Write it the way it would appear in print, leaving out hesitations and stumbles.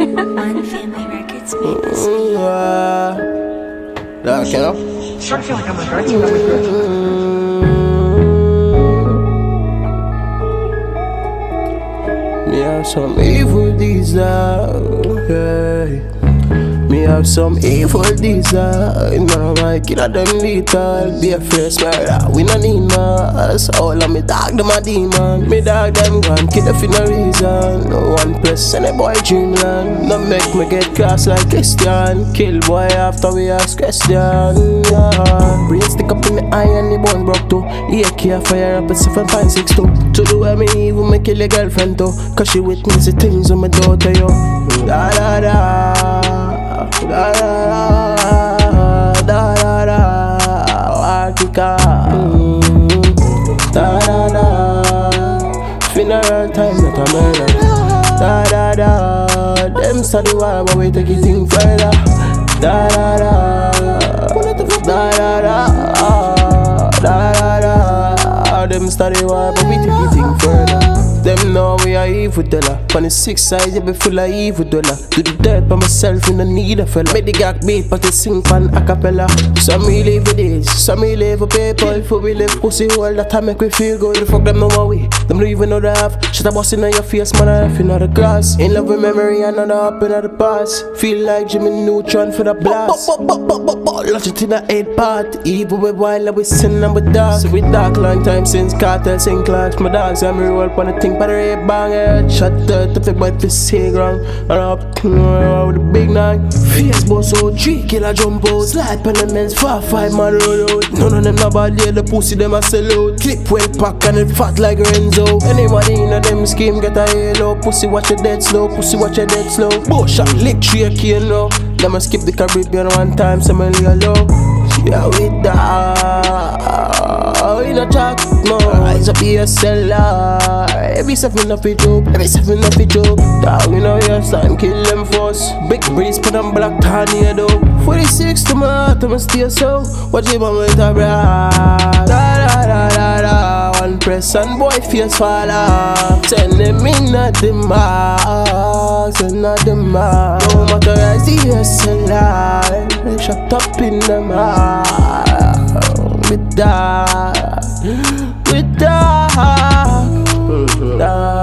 One Family Records made this Dark, you know? Start feeling like I'm like, I think I'm good. Me have some evil desire. Me have some evil desire. Now my killer them lethal. Be a first murder, we no need mass. All of me dog them a demon. Me dog them gone, kill them for no reason. No one plus any boy dreamland. No make me get class like Christian. Kill boy after we ask question. Brain stick up in the eye and the bone broke too. AK fire up at 7.62. To do what me even me kill your girlfriend too. Cause she witness the things on my daughter yo. Da da da. Da da da, da da da, Artica. Da da da, funeral time not a murder. Da da da, them study war but we take it thing further. Da da da, da da da, da da da, them study war but we take it thing further. Them know we are evil dollar. On the 6 side, you be full of evil dollar. Do the dirt by myself in the need of fella. Make the gag beat, but they sing pan a cappella. Some me live with this, some me live with people. If we live pussy all the time, make we feel good. Fuck them no way. Them don't even know they have. Shut up, boss in your face, man, I in the glass. In love with memory, and not up in the past. Feel like Jimmy Neutron for the blast. Launch it in the 8 part. Evil with wild, we sin and we dark. So we dark long time since cartel sing clocks. My dogs, I'm roll up on the thing. But I bang it, shut the to my PC ground. And up with the big nine. Facebook so 3 killer jump out. Slide elements 4-5 man roll out. None of them not bad, yeah, the pussy them a sell out. Clip well pack and it fat like Renzo. Anybody in a them scheme get a halo. Pussy watch your dead slow, pussy watch your dead slow. Bush shot lick 3 a key now. Them a skip the Caribbean one time, some a low. Yeah, we die. We not talk no. Rise up here, seller. Every 7 of it joke, every 7 of it joke. Dog, you know your son, kill them first. Big breeze, put them black tan here though. 46 to my heart, I'ma stay so. Watch him on with a bra. Da da da da da. One press and boy face fall off. Send them in at the mark, send at the mark. No matter I see you seller. They shut up in the mark. With that, with that.